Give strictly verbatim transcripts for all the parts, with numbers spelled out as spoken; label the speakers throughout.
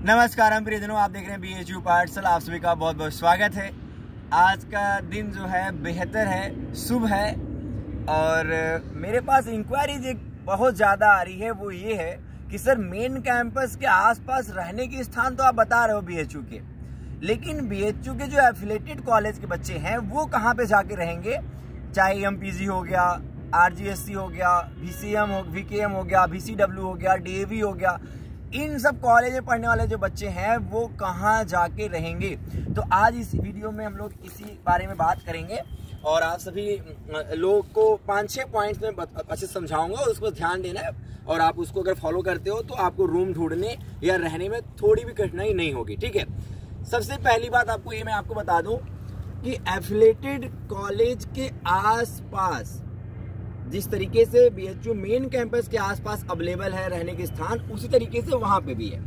Speaker 1: नमस्कार हम प्रियजनों, आप देख रहे हैं बी एच यू पाठशाला। आप सभी का बहुत बहुत स्वागत है। आज का दिन जो है बेहतर है, शुभ है। और मेरे पास इंक्वायरीज एक बहुत ज़्यादा आ रही है। वो ये है कि सर मेन कैंपस के आसपास रहने के स्थान तो आप बता रहे हो बी एच यू के, लेकिन बी एच यू के जो एफिलेटेड कॉलेज के बच्चे हैं वो कहाँ पे जाके रहेंगे? चाहे एम पी जी हो गया, आर जी एस सी हो गया, वी सी एम हो वी के एम हो गया, वी सी डब्ल्यू हो गया, डी ए वी हो गया, इन सब कॉलेज में पढ़ने वाले जो बच्चे हैं वो कहाँ जाके रहेंगे? तो आज इस वीडियो में हम लोग इसी बारे में बात करेंगे और आप सभी लोग को पाँच छः पॉइंट्स में अच्छे से समझाऊंगा और उस पर ध्यान देना है। और आप उसको अगर फॉलो करते हो तो आपको रूम ढूंढने या रहने में थोड़ी भी कठिनाई नहीं होगी, ठीक है। सबसे पहली बात आपको ये मैं आपको बता दूं कि एफिलेटेड कॉलेज के आसपास जिस तरीके से B H U main campus के आसपास अवेलेबल है रहने के स्थान, उसी तरीके से वहां पे भी है।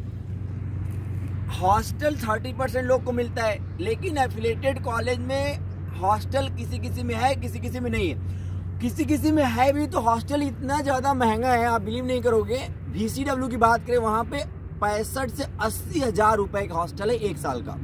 Speaker 1: हॉस्टल तीस परसेंट लोग को मिलता है, लेकिन एफिलेटेड कॉलेज में हॉस्टल किसी किसी में है, किसी किसी में नहीं है। किसी किसी में है भी तो हॉस्टल इतना ज्यादा महंगा है, आप बिलीव नहीं करोगे। वी सी डब्ल्यू की बात करें, वहां पे पैंसठ से अस्सी हजार रुपए का हॉस्टल है एक साल का।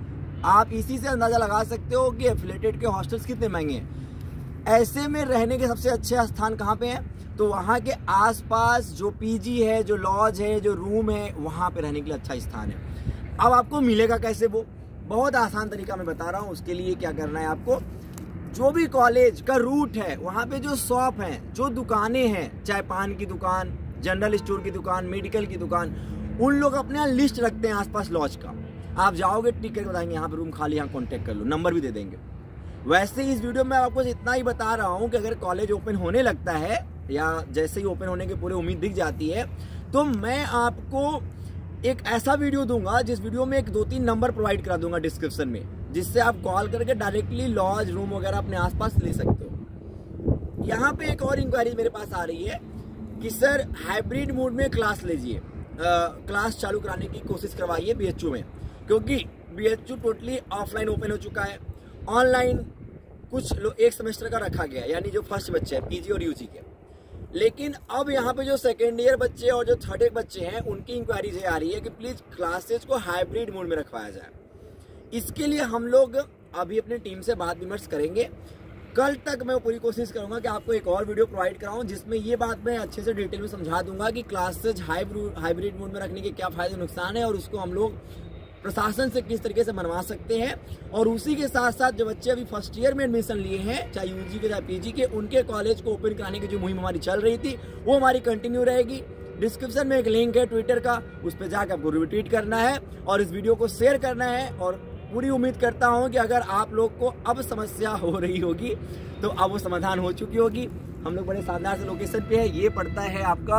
Speaker 1: आप इसी से अंदाजा लगा सकते हो कि एफिलेटेड के हॉस्टल्स कितने महंगे हैं। ऐसे में रहने के सबसे अच्छे स्थान कहाँ पे हैं? तो वहाँ के आसपास जो पी जी है, जो लॉज है, जो रूम है, वहाँ पे रहने के लिए अच्छा स्थान है। अब आपको मिलेगा कैसे? वो बहुत आसान तरीका मैं बता रहा हूँ। उसके लिए क्या करना है आपको, जो भी कॉलेज का रूट है वहाँ पे जो शॉप हैं, जो दुकानें हैं, चाहे पान की दुकान, जनरल स्टोर की दुकान, मेडिकल की दुकान, उन लोग अपने यहाँ लिस्ट रखते हैं आसपास लॉज का। आप जाओगे, टिक करके बताएंगे यहाँ पे रूम खाली, यहाँ कॉन्टेक्ट कर लो, नंबर भी दे देंगे। वैसे इस वीडियो में आपको इतना ही बता रहा हूं कि अगर कॉलेज ओपन होने लगता है या जैसे ही ओपन होने की पूरी उम्मीद दिख जाती है, तो मैं आपको एक ऐसा वीडियो दूंगा जिस वीडियो में एक दो तीन नंबर प्रोवाइड करा दूंगा डिस्क्रिप्शन में, जिससे आप कॉल करके डायरेक्टली लॉज, रूम वगैरह अपने आसपास ले सकते हो। यहाँ पे एक और इंक्वायरी मेरे पास आ रही है कि सर हाइब्रिड मोड में क्लास लीजिए, क्लास चालू कराने की कोशिश करवाइए बी एच यू में, क्योंकि B H U totally offline open हो चुका है। ऑनलाइन कुछ लोग एक सेमेस्टर का रखा गया, यानी जो फर्स्ट बच्चे हैं पीजी और यूजी के। लेकिन अब यहाँ पे जो सेकेंड ईयर बच्चे और जो थर्ड ईयर बच्चे हैं, उनकी इंक्वायरीज ये आ रही है कि प्लीज क्लासेज को हाइब्रिड मोड में रखवाया जाए। इसके लिए हम लोग अभी अपनी टीम से बात विमर्श करेंगे। कल तक मैं पूरी कोशिश करूंगा कि आपको एक और वीडियो प्रोवाइड कराऊं जिसमें ये बात मैं अच्छे से डिटेल में समझा दूंगा कि क्लासेज हाइब्रिड मोड में रखने के क्या फायदे नुकसान है और उसको हम लोग प्रशासन से किस तरीके से बनवा सकते हैं। और उसी के साथ साथ जो बच्चे अभी फर्स्ट ईयर में एडमिशन लिए हैं, चाहे यूजी के चाहे पीजी के, उनके कॉलेज को ओपन कराने की जो मुहिम हमारी चल रही थी वो हमारी कंटिन्यू रहेगी। डिस्क्रिप्शन में एक लिंक है ट्विटर का, उस पर जाकर आपको रिट्वीट करना है और इस वीडियो को शेयर करना है। और पूरी उम्मीद करता हूँ कि अगर आप लोग को अब समस्या हो रही होगी तो अब वो समाधान हो चुकी होगी। हम लोग बड़े शानदार से लोकेशन पे है। ये पड़ता है आपका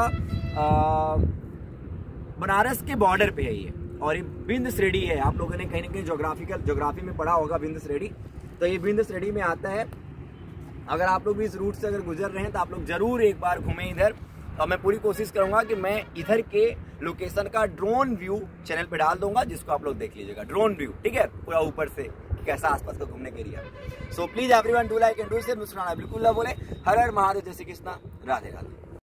Speaker 1: आ, बनारस के बॉर्डर पे है ये, और ये बिंद श्रेणी है। आप लोगों ने कहीं ना कहीं ज्योग्राफिकल ज्योग्राफी में पढ़ा होगा बिंद श्रेणी, तो ये बिंद श्रेणी में आता है। अगर आप लोग भी इस रूट से अगर गुजर रहे हैं तो आप लोग जरूर एक बार घूमें इधर। और मैं पूरी कोशिश करूंगा कि मैं इधर के लोकेशन का ड्रोन व्यू चैनल पे डाल दूंगा, जिसको आप लोग देख लीजिएगा। ड्रोन व्यू, ठीक है, पूरा ऊपर से कैसा आसपास का घूमने का area. So please everyone do like and do share. मुस्कुराना बिल्कुल ना बोले। हर हर महादेव, जय श्री कृष्णा, राधे राधे।